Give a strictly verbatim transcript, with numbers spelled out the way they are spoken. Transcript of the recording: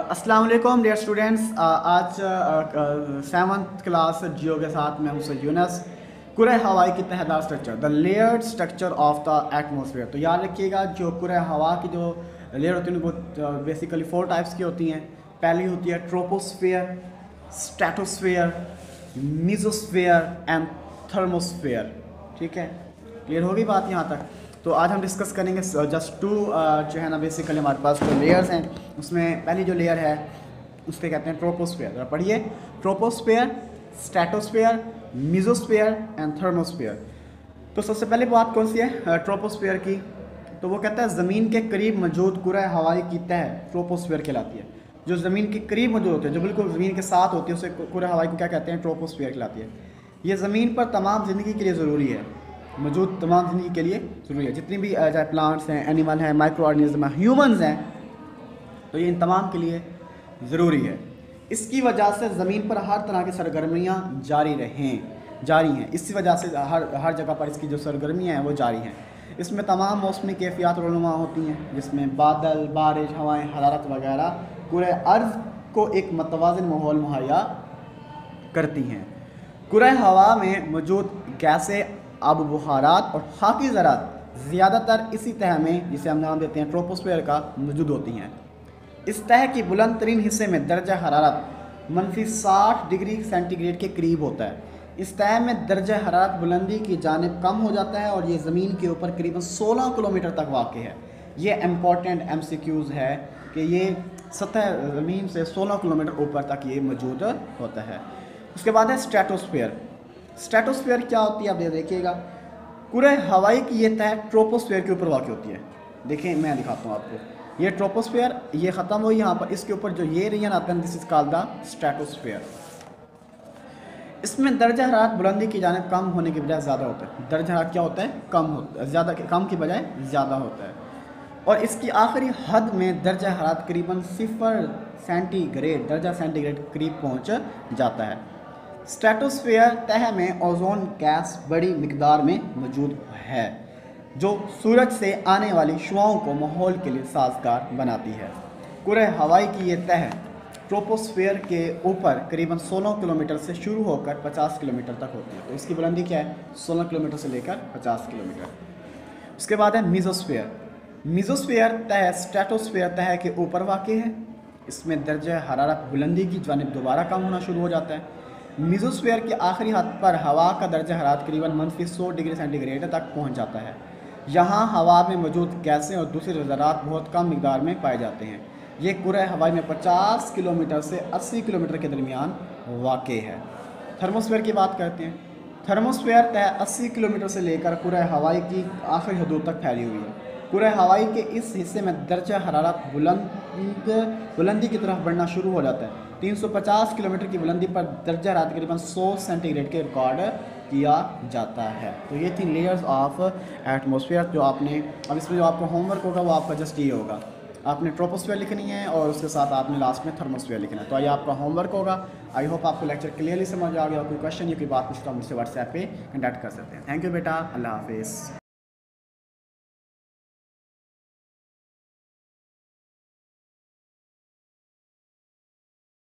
अस्सलाम वालेकुम dear students. आज सेवन्थ क्लास जियो के साथ मैं हूं सर यूनस। कुरे हवाई की तहदार structure, the layered structure of the atmosphere. तो याद रखिएगा, जो कुरे हवा की जो लेयर होती है वो बेसिकली फोर टाइप्स की होती हैं। पहली होती है troposphere, stratosphere, mesosphere and thermosphere. ठीक है, क्लियर होगी बात यहाँ तक? तो आज हम डिस्कस करेंगे जस्ट टू जो है ना, बेसिकली हमारे पास जो लेयर्स हैं उसमें पहली जो लेयर है उसके कहते हैं ट्रोपोस्फेयर। जरा पढ़िए, troposphere, stratosphere, mesosphere and thermosphere. तो सबसे पहले बात कौन सी है ट्रोपोस्फेयर की? तो वो कहता है ज़मीन के करीब मौजूद कुरे हवाई की तह ट्रोपोस्फेयर कहलाती है। जो ज़मीन के करीब मौजूद होती है, जो बिल्कुल ज़मीन के साथ होती है, उसे कुरे हवाई को क्या कहते हैं? ट्रोपोस्फेयर कहलाती है। ये ज़मीन पर तमाम ज़िंदगी के लिए ज़रूरी है, मौजूद तमाम ज़िंदगी के लिए ज़रूरी है। जितनी भी चाहे प्लांट्स हैं, एनिमल हैं, माइक्रो ऑर्गेनिज्म हैं, ह्यूमंस हैं, तो ये इन तमाम के लिए ज़रूरी है। इसकी वजह से ज़मीन पर हर तरह की सरगर्मियाँ जारी रहें जारी हैं इसी वजह से हर हर जगह पर इसकी जो सरगर्मियाँ हैं वो जारी हैं। इसमें तमाम मौसमी कैफियत रुनुमा होती हैं, जिसमें बादल, बारिश, हवाएँ, हरारत वगैरह पूरे अर्ज़ को एक मतवाज़िन माहौल मुहैया करती हैं। कुरे हवा में मौजूद गैसें, आब बुखारात और खाकी ज़रात ज़्यादातर इसी तह में, जिसे हम नाम देते हैं ट्रोपोस्फेयर का, मौजूद होती हैं। इस तह की बुलंद तरीन हिस्से में दर्जा हरारत मनफी साठ डिग्री सेंटीग्रेड के करीब होता है। इस तह में दर्जा हरारत बुलंदी की जानिब कम हो जाता है और ये ज़मीन के ऊपर करीबन सोलह किलोमीटर तक वाक़ है। ये इम्पॉर्टेंट एम सी क्यूज़ है कि ये सतह ज़मीन से सोलह किलोमीटर ऊपर तक ये मौजूद होता है। उसके बाद है स्ट्रेटोस्फेयर। स्ट्रेटोस्फेयर क्या होती है आप देखिएगा। कुरे हवाई की ये तह ट्रोपोस्फेयर के ऊपर वाक़ होती है। देखिए मैं दिखाता हूँ आपको, ये ट्रोपोस्फेयर, ये ख़त्म हुई यहाँ पर, इसके ऊपर जो ये रीजन आता है this is called the stratosphere. इसमें दर्जा हरारत बुलंदी की जानिब कम होने की बजाय ज़्यादा होता है। दर्जा हरारत क्या होता है? कम होता है, ज़्यादा कम की बजाय ज़्यादा होता है। और इसकी आखिरी हद में दर्जा हरारत करीबन सिफर सेंटीग्रेड दर्जा सेंटीग्रेड करीब पहुँच जाता है। स्ट्रेटोस्फेयर तह में ओजोन गैस बड़ी मिकदार में मौजूद है, जो सूरज से आने वाली शुआओं को माहौल के लिए साजगार बनाती है। कुरे हवाई की ये तह ट्रोपोस्फेयर के ऊपर करीबन सोलह किलोमीटर से शुरू होकर पचास किलोमीटर तक होती है। तो इसकी बुलंदी क्या है? सोलह किलोमीटर से लेकर पचास किलोमीटर। उसके बाद है मीजोस्फेयर। मीजोस्फेयर तह स्ट्रेटोस्फेयर तह के ऊपर वाक़ है। इसमें दर्जा हरारत बुलंदी की जानिब दोबारा कम होना शुरू हो जाता है। मीजोस्फेयर की आखिरी हद पर हवा का दर्जा हरारत करीबन मनफी सौ डिग्री सेंटीग्रेड तक पहुंच जाता है। यहाँ हवा में मौजूद गैसें और दूसरे ज़रात बहुत कम मिकदार में पाए जाते हैं। ये कुरे हवाई में पचास किलोमीटर से अस्सी किलोमीटर के दरमियान वाक़ है। थर्मोस्फेयर की बात करते हैं। थर्मोस्फेयर तह अस्सी किलोमीटर से लेकर कुरे हवाई की आखिरी हदूद तक फैली हुई है। कुरे हवाई के इस हिस्से में दर्जा हरारत बुलंद बुलंदी की तरफ बढ़ना शुरू हो जाता है। तीन सौ पचास किलोमीटर की बुलंदी पर दर्जा हरारत तकरीबन सौ सेंटीग्रेड के रिकॉर्ड किया जाता है। तो ये थी लेयर्स ऑफ एटमॉस्फेयर। जो आपने अब इसमें जो आपका होमवर्क होगा वो आपका जस्ट ये होगा, आपने ट्रोपोस्फेयर लिखनी है और उसके साथ आपने लास्ट में थर्मोस्फेयर लिखना है। तो ये आपका होमवर्क होगा। आई होप आपको लेक्चर क्लियरली समझ आ गया। कोई क्वेश्चन या कोई बात पूछता हो मुझसे व्हाट्सएप पे कंटेक्ट कर सकते हैं। थैंक यू बेटा, अल्लाह हाफिज़।